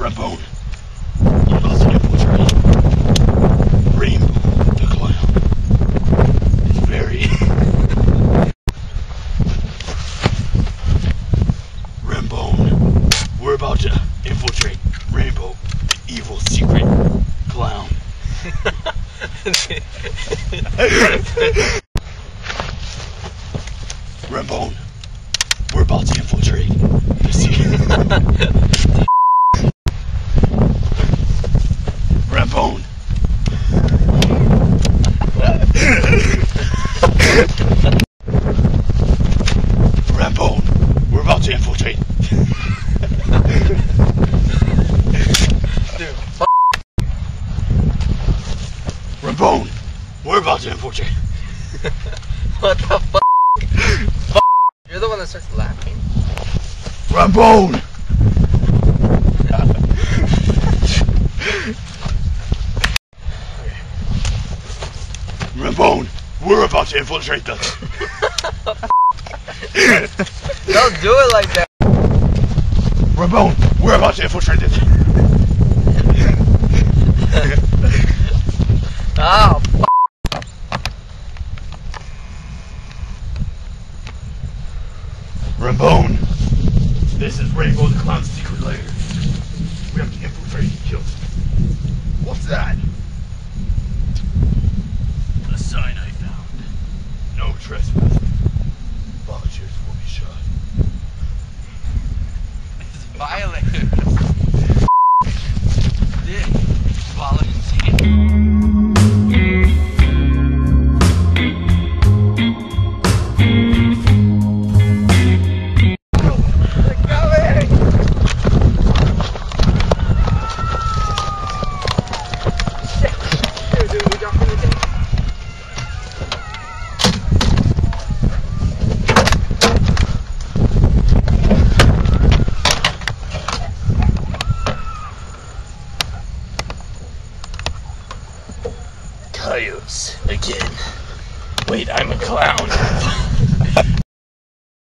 Rambone, you about to infiltrate Rainbow the Clown. It's very... Rambone, we're about to infiltrate Rainbow, the evil secret clown. Rambone, we're about to infiltrate the secret. Rambone. Rambone, we're about to infiltrate. Dude, Rambone, we're about to infiltrate. what the fuck? You're the one that starts laughing. Rambone. Rambone, we're about to infiltrate the... Don't do it like that. Rambone, we're about to infiltrate it. Oh, fuck. Rambone, this is Rainbow the Clown's secret lair. We have to infiltrate and kill him. What's that? A sign I found. No trespassing. Volunteers will be shot. It's violated. This volunteer. Coyotes again. Wait, I'm a clown.